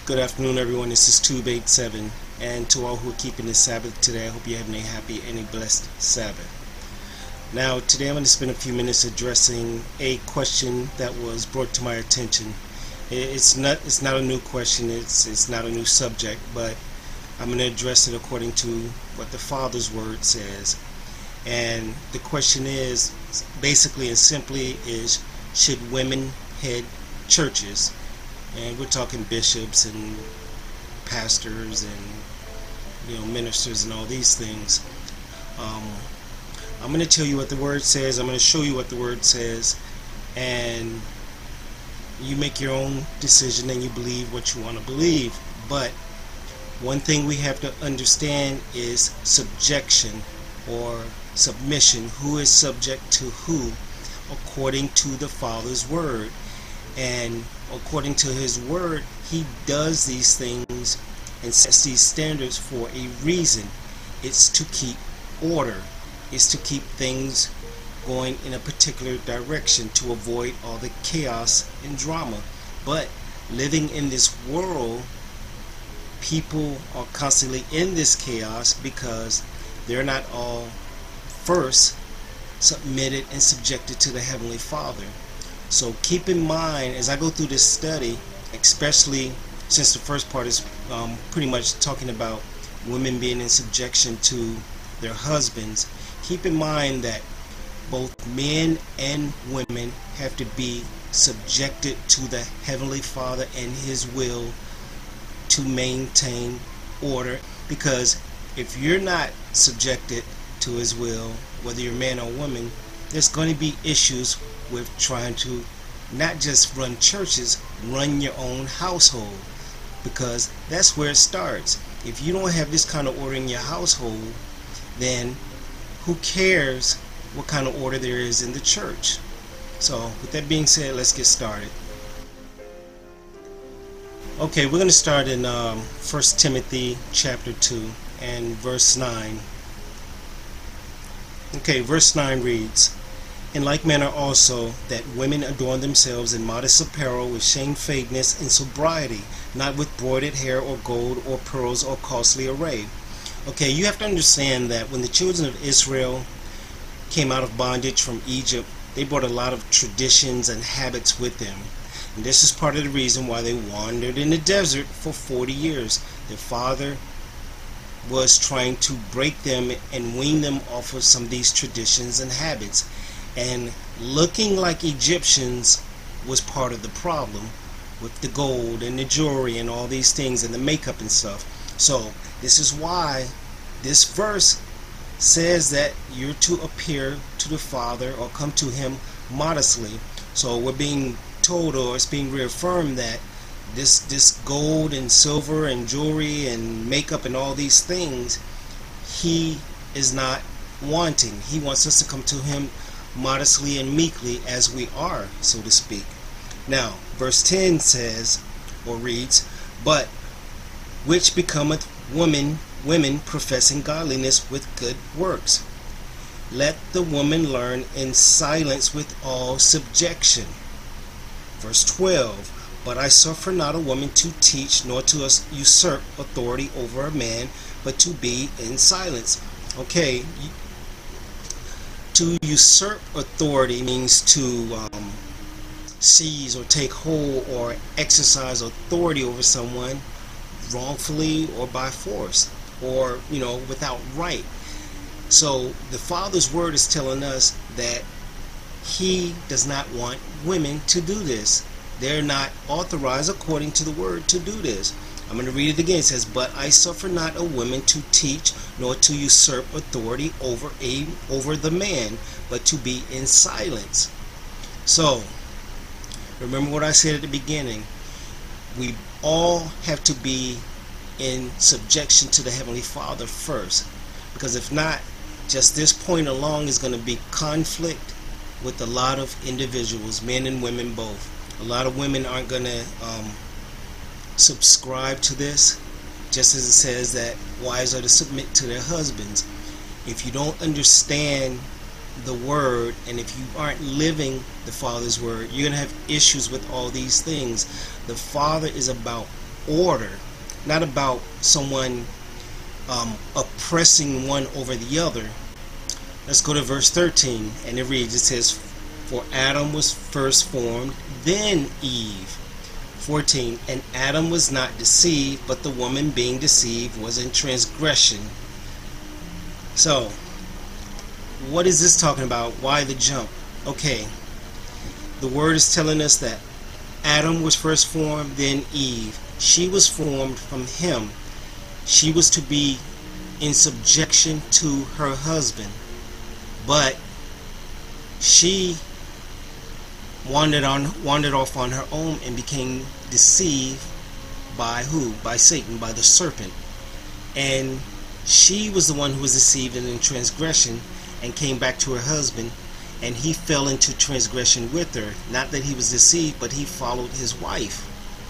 Good afternoon, everyone. This is Tube87, and to all who are keeping the Sabbath today, I hope you're having a happy and a blessed Sabbath. Now, today I'm going to spend a few minutes addressing a question that was brought to my attention. It's not a new question. It's not a new subject, but I'm going to address it according to what the Father's Word says. And the question is, basically and simply, is should women head churches? And we're talking bishops and pastors and ministers and all these things. I'm going to tell you what the Word says. I'm going to show you what the Word says, and you make your own decision and you believe what you want to believe. But one thing we have to understand is subjection or submission. Who is subject to who according to the Father's Word. And according to His Word, He does these things and sets these standards for a reason. It's to keep order. It's to keep things going in a particular direction, to avoid all the chaos and drama. But living in this world, people are constantly in this chaos because they're not all first submitted and subjected to the Heavenly Father. So keep in mind, as I go through this study, especially since the first part is pretty much talking about women being in subjection to their husbands, keep in mind that both men and women have to be subjected to the Heavenly Father and His will to maintain order. Because if you're not subjected to His will, whether you're man or woman, there's going to be issues with trying to not just run churches, run your own household, because that's where it starts. If you don't have this kind of order in your household, then who cares what kind of order there is in the church? So with that being said, let's get started. Okay, we're going to start in 1 Timothy chapter 2 and verse 9. Okay, verse 9 reads, "In like manner also, that women adorn themselves in modest apparel, with shamefacedness and sobriety, not with broided hair or gold or pearls or costly array." Okay, you have to understand that when the children of Israel came out of bondage from Egypt, they brought a lot of traditions and habits with them. And this is part of the reason why they wandered in the desert for 40 years. Their father was trying to break them and wean them off of some of these traditions and habits. And looking like Egyptians was part of the problem, with the gold and the jewelry and all these things and the makeup and stuff. So this is why this verse says that you're to appear to the Father or come to Him modestly. So we're being told, or it's being reaffirmed, that this gold and silver and jewelry and makeup and all these things, He is not wanting. He wants us to come to Him modestly and meekly as we are, so to speak. Now, verse 10 says, or reads, "But which becometh women professing godliness with good works. Let the woman learn in silence with all subjection." Verse 12, "But I suffer not a woman to teach, nor to usurp authority over a man, but to be in silence." Okay, to usurp authority means to seize or take hold or exercise authority over someone wrongfully or by force, or without right. So the Father's Word is telling us that He does not want women to do this. They're not authorized according to the Word to do this. I'm going to read it again. It says, "But I suffer not a woman to teach, nor to usurp authority over the man, but to be in silence." So remember what I said at the beginning. We all have to be in subjection to the Heavenly Father first, because if not, just this point along is going to be conflict with a lot of individuals, men and women both. A lot of women aren't going to subscribe to this, just as it says that wives are to submit to their husbands. If you don't understand the Word, and if you aren't living the Father's Word, you're going to have issues with all these things. The Father is about order, not about someone oppressing one over the other. Let's go to verse 13, and it reads, it says, for Adam was first formed, then Eve. 14, and Adam was not deceived, but the woman being deceived was in transgression. So, what is this talking about? Why the jump? Okay, the word is telling us that Adam was first formed, then Eve. She was formed from him. She was to be in subjection to her husband, but she wandered off on her own and became deceived by who? By Satan, by the serpent. And she was the one who was deceived and in transgression, and came back to her husband, and he fell into transgression with her. Not that he was deceived, but he followed his wife.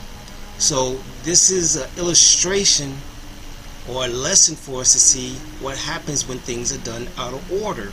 So this is an illustration or a lesson for us to see what happens when things are done out of order.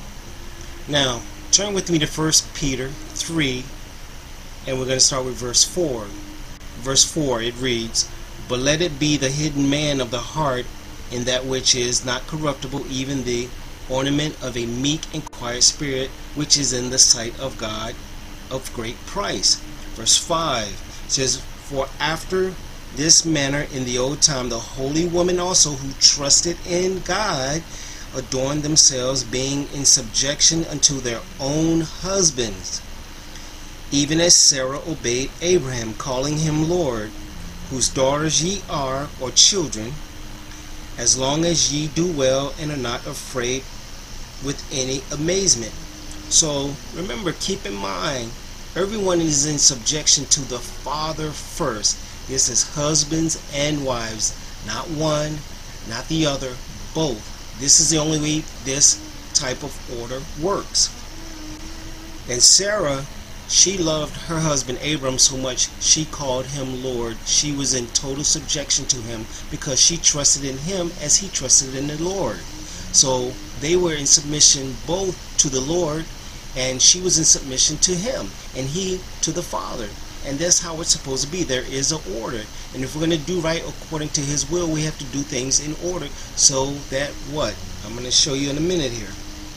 Now, turn with me to 1 Peter 3, and we're going to start with verse 4. Verse 4, it reads, but let it be the hidden man of the heart in that which is not corruptible, even the ornament of a meek and quiet spirit, which is in the sight of God of great price. Verse 5 says, for after this manner in the old time the holy women also who trusted in God adorned themselves, being in subjection unto their own husbands, even as Sarah obeyed Abraham, calling him Lord, whose daughters ye are, or children, as long as ye do well and are not afraid with any amazement. So remember, keep in mind, everyone is in subjection to the Father first. This is husbands and wives, not one, not the other, both. This is the only way this type of order works. And Sarah, she loved her husband Abram so much she called him Lord. She was in total subjection to him because she trusted in him as he trusted in the Lord. So they were in submission both to the Lord, and she was in submission to him, and he to the Father. And that's how it's supposed to be. There is an order, and if we're going to do right according to his will, we have to do things in order, so that what? I'm going to show you in a minute here.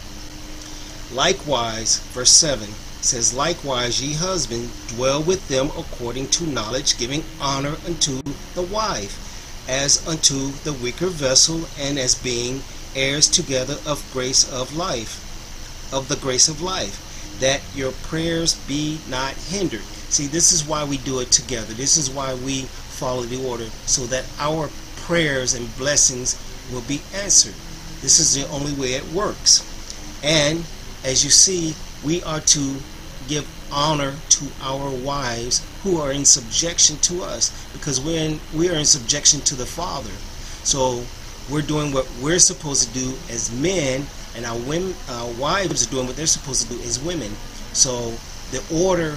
Likewise, verse 7 says, likewise ye husbands dwell with them according to knowledge, giving honor unto the wife as unto the weaker vessel, and as being heirs together of grace of life, of the grace of life, that your prayers be not hindered. See, this is why we do it together. This is why we follow the order, so that our prayers and blessings will be answered. This is the only way it works. And as you see, we are to give honor to our wives who are in subjection to us, because we are in subjection to the Father. So we're doing what we're supposed to do as men, and our wives are doing what they're supposed to do as women. So the order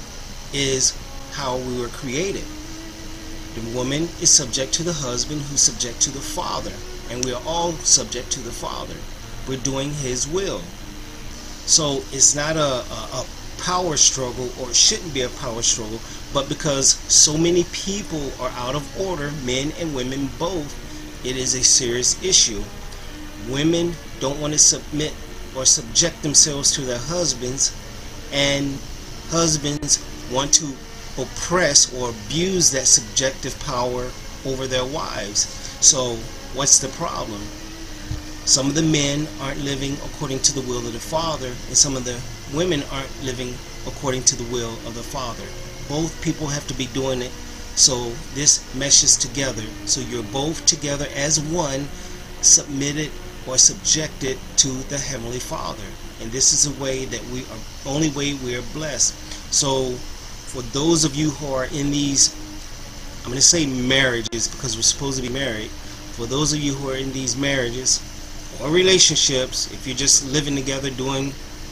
is how we were created. The woman is subject to the husband, who's subject to the Father, and we are all subject to the Father. We're doing his will. So it's not a power struggle, or it shouldn't be a power struggle, but because so many people are out of order, men and women both, it is a serious issue. Women don't want to submit or subject themselves to their husbands, and husbands want to oppress or abuse that subjective power over their wives. So what's the problem? Some of the men aren't living according to the will of the Father, and some of the women aren't living according to the will of the Father. Both people have to be doing it, so this meshes together. So you're both together as one, submitted or subjected to the Heavenly Father. And this is a way that only way we are blessed. So for those of you who are in these, I'm going to say marriages because we're supposed to be married. For those of you who are in these marriages or relationships, if you're just living together doing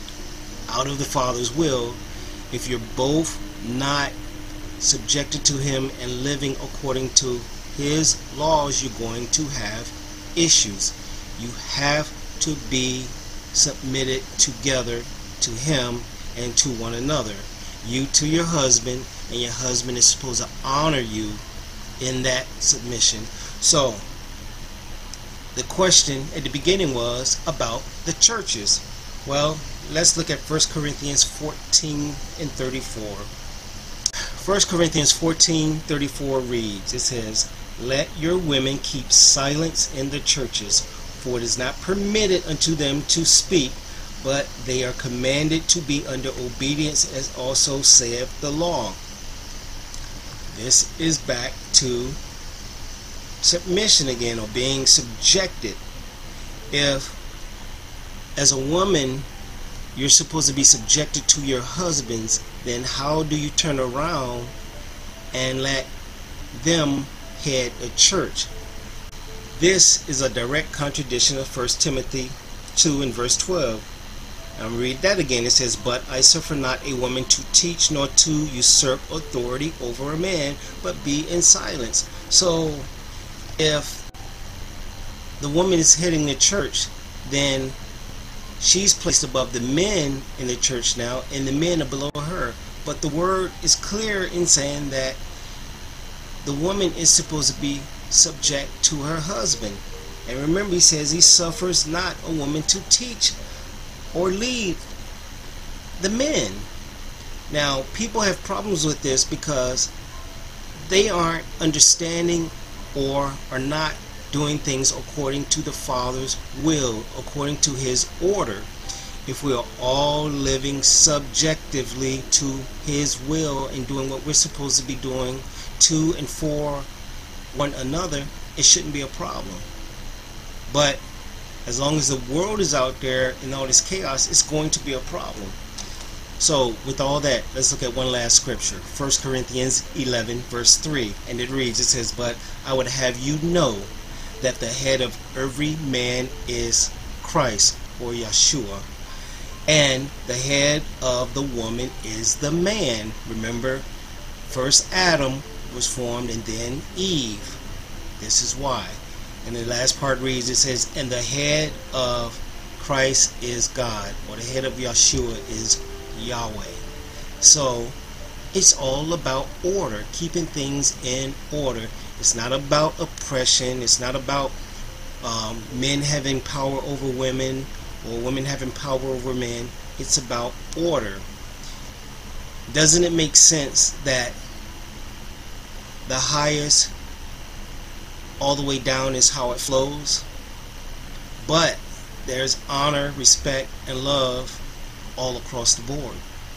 out of the Father's will, if you're both not subjected to him and living according to his laws, you're going to have issues. You have to be submitted together to him and to one another. You to your husband, and your husband is supposed to honor you in that submission. So the question at the beginning was about the churches. Well, let's look at 1 Corinthians 14 and 34. 1 Corinthians 14:34 reads, it says, "Let your women keep silence in the churches, for it is not permitted unto them to speak, but they are commanded to be under obedience, as also saith the law." This is back to submission again, or being subjected. If, as a woman, you're supposed to be subjected to your husbands, then how do you turn around and let them head a church? This is a direct contradiction of 1 Timothy 2 and verse 12. I'll read that again. It says, "But I suffer not a woman to teach, nor to usurp authority over a man, but be in silence." So if the woman is heading the church, then she's placed above the men in the church now, and the men are below her. But the word is clear in saying that the woman is supposed to be subject to her husband. And remember, he says he suffers not a woman to teach or lead the men. Now, people have problems with this because they aren't understanding or are not doing things according to the Father's will, according to His order. If we are all living subjectively to His will and doing what we're supposed to be doing to and for one another, it shouldn't be a problem. But as long as the world is out there in all this chaos, it's going to be a problem. So with all that, let's look at one last scripture, 1 Corinthians 11 verse 3, and it reads, it says, "But I would have you know that the head of every man is Christ," or Yeshua, "and the head of the woman is the man." Remember, first Adam was formed and then Eve. This is why. And the last part reads, it says, "And the head of Christ is God," or the head of Yeshua is Yahweh. So it's all about order, keeping things in order. It's not about oppression. It's not about men having power over women or women having power over men. It's about order. Doesn't it make sense that the highest all the way down is how it flows? But there's honor, respect, and love all across the board.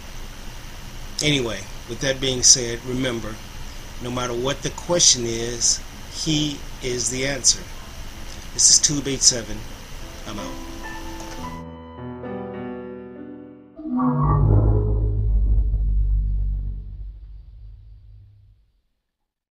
Anyway, with that being said, remember, no matter what the question is, He is the answer. This is Tube 87. I'm out.